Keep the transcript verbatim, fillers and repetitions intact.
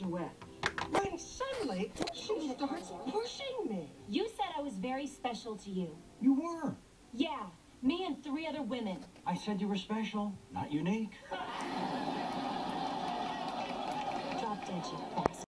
duet. When suddenly, she starts pushing me. You said I was very special to you. You were. Yeah, me and three other women. I said you were special, not unique. Drop dead, you bastard.